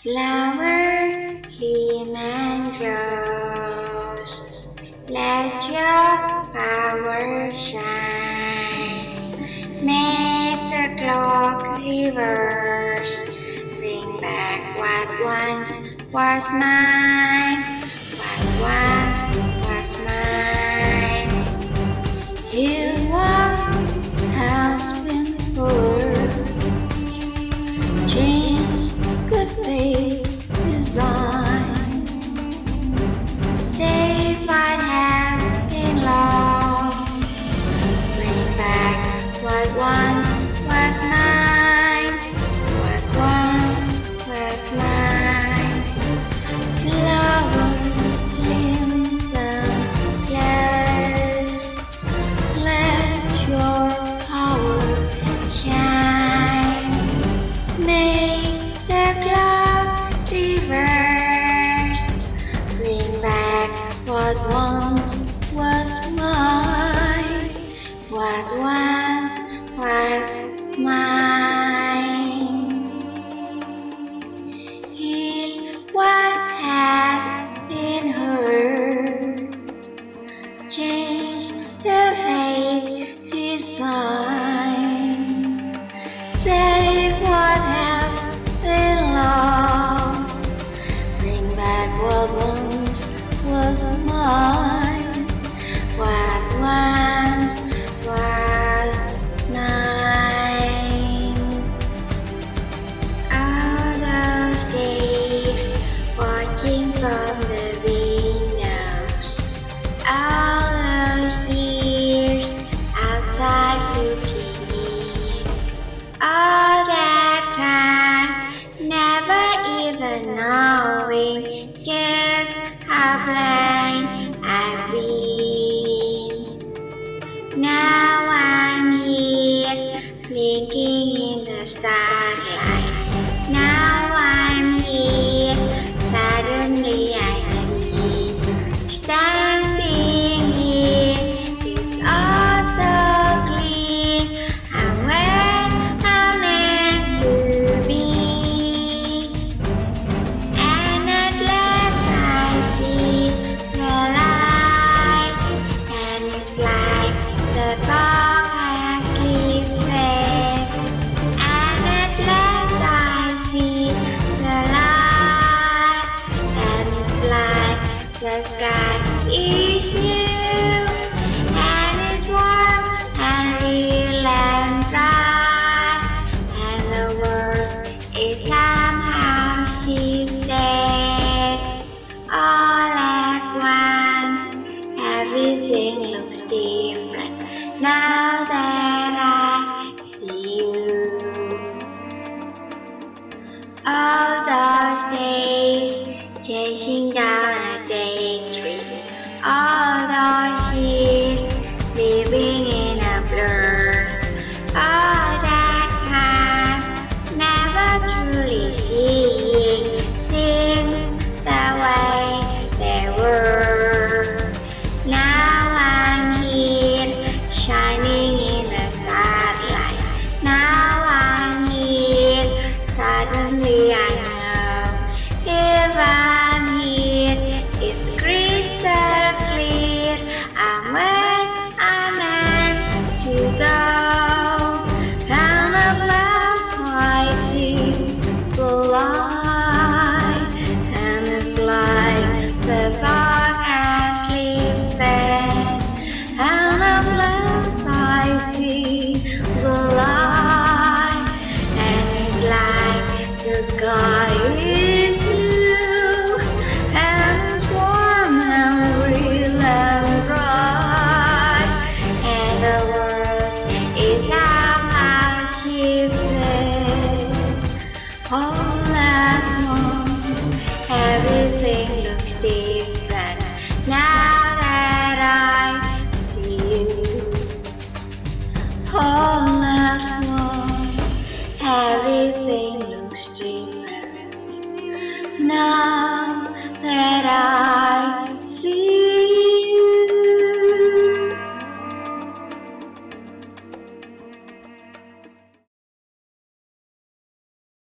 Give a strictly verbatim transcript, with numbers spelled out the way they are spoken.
Flower, slim and rose, let your power shine. Make the clock reverse, bring back what once was mine, what once was mine. Heal what has been hurt, change the fate design, save what has been lost, bring back what once was mine, what once was mine. Flower, limbs and close, let your power shine. Make the clock reverse, bring back what once was mine, what once was mine. Heal what has been hurt, change the fate design, save what has been lost, bring back what once was mine, what once was mine. All those days watching from the windows, all those years outside looking in, all that time never even knowing just how blind I've been. Now I'm here blinking in the starlight. Now I'm here, suddenly I see, standing here, it's all so clear. I'm where I'm meant to be, and at last I see the light, and it's like the fog has lifted, and at last I see the light, and it's like the sky is new, and it's warm and real and bright, and the world is somehow shifted. All at once, everything looks different now that I see you. All those days chasing down a daydream, all those years living in a blur, all that time never truly seeing things the way they were. Now I'm here shining in the starlight. Now I'm here, suddenly I know if I'm here, it's crystal clear. I'm where I'm meant to go. Kind of last I see the light, and it's like the fog has lifted. And at last I see the light, and it's like the sky is blue, and it's warm and real and bright, and the world is somehow shifted. All at once, everything looks different now that I see you. All at once, everything looks different now